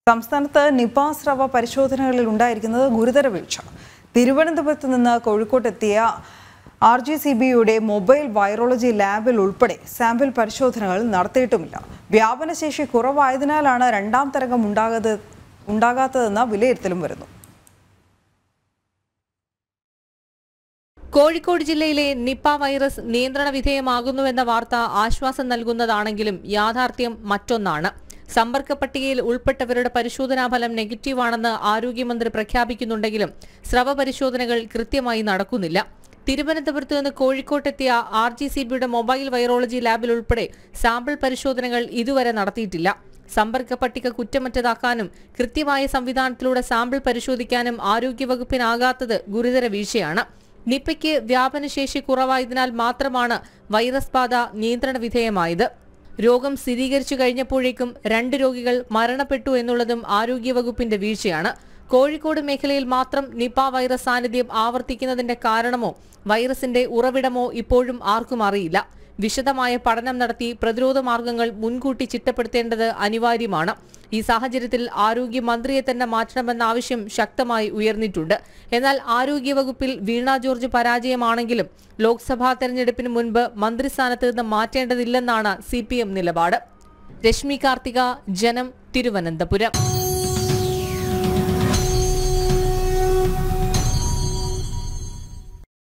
സംസ്ഥാനത്ത് നിപ സ്രവ പരിശോധനകളിൽ ഉണ്ടായിരിക്കുന്നത് ഗുരുതര വീഴ്ച. തിരുവനന്തപുരത്ത് നിന്ന് കോഴിക്കോട്ടെത്തിയ RGCBയുടെ മൊബൈൽ വൈറോളജി ലാബിൽ ഉൾപ്പെടെ സാമ്പിൾ പരിശോധനകൾ നടത്തിയിട്ടുമില്ല. വ്യാപനശേഷി കുറവായതിനാലാണ് രണ്ടാം തരംഗം ഉണ്ടാകാത്തതെന്ന വിലയിരുത്തലും വരുന്നു. കോഴിക്കോട് ജില്ലയിലെ നിപ വൈറസ് നിയന്ത്രണ വിധേയമാകുന്നുവെന്ന വാർത്ത ആശ്വാസം നൽകുന്നതാണെങ്കിലും യാഥാർത്ഥ്യം മറ്റൊന്നാണ്. സമ്പർക്ക പട്ടികയിൽ ഉൾപ്പെട്ടവരുടെ പരിശോധനാഫലം നെഗറ്റീവാണെന്ന് ആരോഗ്യമന്ത്രി പ്രഖ്യാപിക്കുന്നുണ്ടെങ്കിലും സ്രവ പരിശോധനകൾ കൃത്യമായി നടക്കുന്നില്ല. തിരുവനന്തപുരത്ത് നിന്ന് കോഴിക്കോട്ടെത്തിയ RGCBയുടെ മൊബൈൽ വൈറോളജി ലാബിൽ ഉൾപ്പെടെ സാമ്പിൾ പരിശോധനകൾ ഇതുവരെ നടത്തിയിട്ടില്ല. സമ്പർക്ക പട്ടിക കുറ്റമറ്റതാക്കാനും കൃത്യമായ സംവിധാനത്തിലൂടെ സാമ്പിൾ പരിശോധിക്കാനും ആരോഗ്യവകുപ്പിനാകാത്തത് ഗുരുതര വീഴ്ചയാണ്. നിപയ്ക്ക് വ്യാപനശേഷി കുറവായതിനാൽ മാത്രമാണ് വൈറസ് ബാധ നിയന്ത്രണ വിധേയമായത്. രോഗം സ്ഥിരീകരിച്ചു കഴിഞ്ഞപ്പോഴേക്കും 2 രോഗികൾ മരണപ്പെട്ടു എന്നുള്ളതും ആരോഗ്യവകുപ്പിന്റെ വീഴ്ചയാണ്. കോഴിക്കോട് മേഖലയിൽ മാത്രം നിപ വൈറസ് സാന്നിധ്യം ആവർത്തിക്കുന്നതിന്റെ കാരണമോ വൈറസിന്റെ ഉറവിടമോ ഇപ്പോഴും ആർക്കും അറിയില്ല. വിശദമായ പഠനം നടത്തി പ്രതിരോധ മാർഗങ്ങൾ മുൻകൂട്ടി ചിട്ടപ്പെടുത്തേണ്ടത് അനിവാര്യമാണ്. ഈ സാഹചര്യത്തിൽ ആരോഗ്യമന്ത്രിയെ തന്നെ മാറ്റണമെന്ന ആവശ്യം ശക്തമായി ഉയർന്നിട്ടുണ്ട്. എന്നാൽ ആരോഗ്യവകുപ്പിൽ വീണ ജോർജ് പരാജയമാണെങ്കിലും ലോക്സഭാ തെരഞ്ഞെടുപ്പിന് മുൻപ് മന്ത്രിസ്ഥാനത്ത് നിന്ന് മാറ്റേണ്ടതില്ലെന്നാണ് CPM നിലപാട്. രശ്മി കാർത്തിക, ജനം, തിരുവനന്തപുരം.